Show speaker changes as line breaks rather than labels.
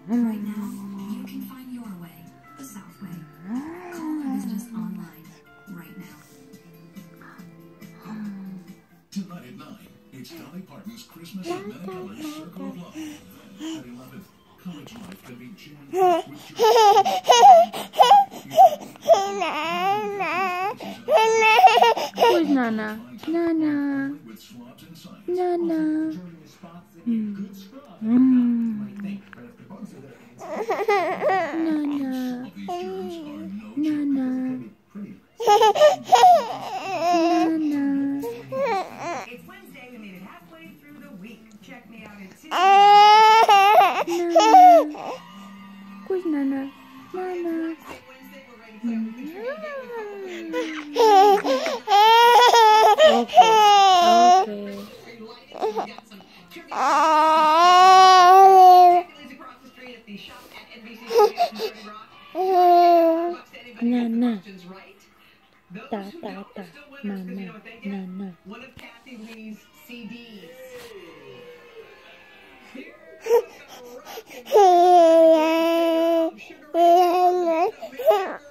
Right now, you can find your way, the South Way. Call or visit us online right now.
Tonight at 9, it's Dolly Parton's Christmas at Manicoll's Circle of Love. At 11, college life can be joined with
Who's Nana? Nana. Nana. Nana.
It's Wednesday. We made it halfway through the week. Check me out at 2.
Who's Nana? Nana. Nana. Ta ta ta. Mama. Nana.
One of Kathy Lee's CDs. Here's